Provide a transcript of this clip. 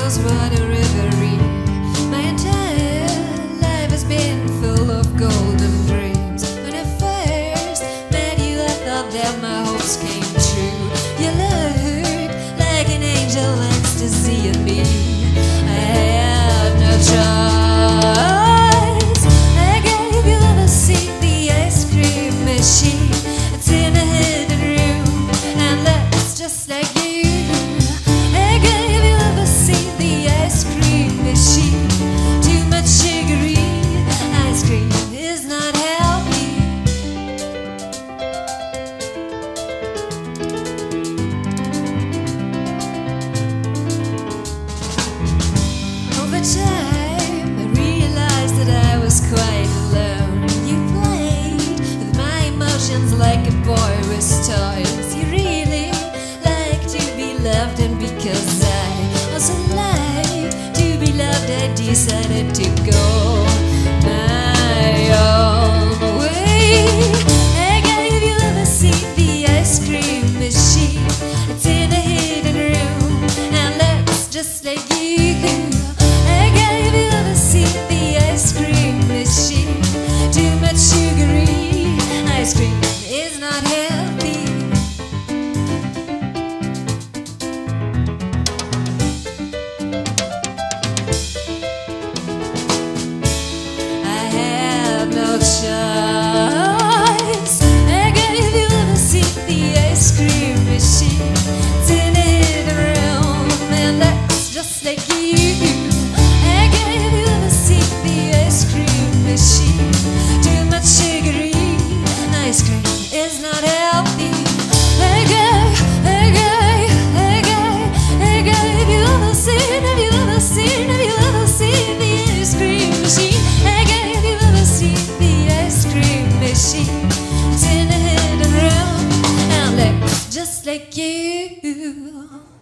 knows what a reverie. My entire life has been full of golden dreams. When I first met you, I thought that my hopes came true. You looked like an angel, ecstasy in me. I had no choice. I gave you the seat, the ice cream machine. It's in a hidden room, and that's just like you. I gave you the seat, the ice cream machine. Too much sugary ice cream is not healthy. Over time, I realized that I was quite alone. You played with my emotions like a boy with toys. You really like to be loved, and because I also like to be loved, I decided to go my own way. I gave you the seat, the ice cream machine. It's in a hidden room, and looks just like you. I gave you the seat, the ice cream machine. Too much sugary ice cream is not healthy. I had no choice. I gave you the seat, the ice cream machine. It's in a hidden room, and that's just like you. I gave you the seat, the ice cream machine. Too much sugary ice cream is not healthy. I gave you the seat, have you ever seen, have you ever seen the ice cream machine? I gave you the seat, the ice cream machine. It's in a hidden room, and looks just like you.